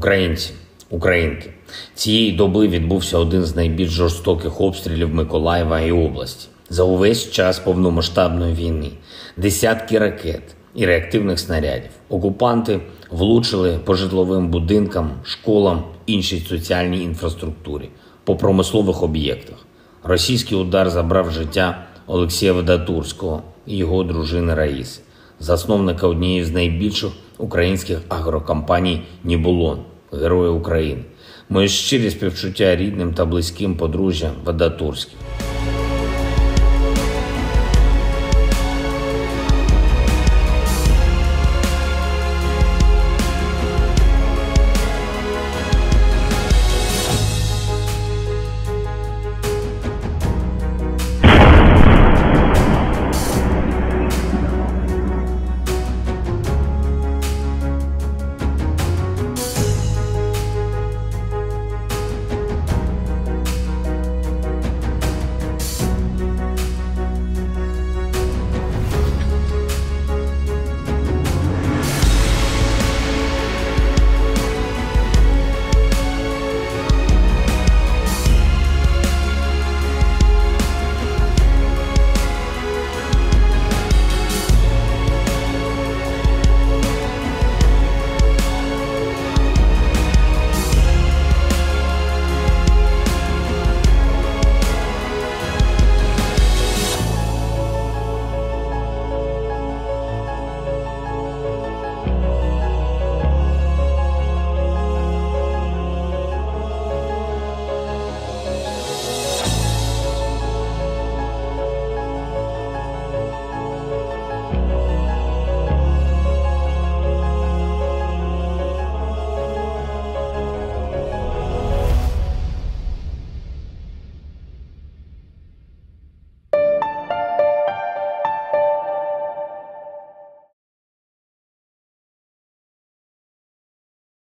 Українці, українки, цієї доби відбувся один з найбільш жорстоких обстрілів Миколаєва і області. За увесь час повномасштабної війни десятки ракет і реактивних снарядів. Окупанти влучили по житловим будинкам, школам, іншій соціальній інфраструктурі, по промислових об'єктах. Російський удар забрав життя Олексія Вадатурського і його дружини Раїси, засновника однієї з найбільших українських агрокомпаній «Нібулон», Герої України. Моє щирі співчуття рідним та близьким подружжя Вадатурських.